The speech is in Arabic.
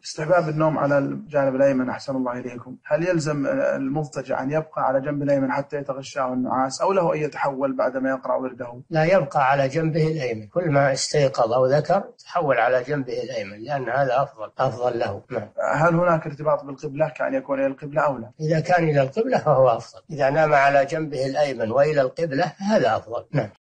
استحباب النوم على الجانب الأيمن أحسن الله إليكم، هل يلزم المضطجع أن يبقى على جنب الأيمن حتى يتغشاه النعاس أو له أن يتحول بعدما يقرأ ورده؟ لا، يبقى على جنبه الأيمن، كل ما استيقظ أو ذكر تحول على جنبه الأيمن لأن هذا أفضل له. هل هناك ارتباط بالقبلة كأن يكون إلى القبلة أو لا؟ إذا كان إلى القبلة فهو أفضل، إذا نام على جنبه الأيمن وإلى القبلة هذا أفضل.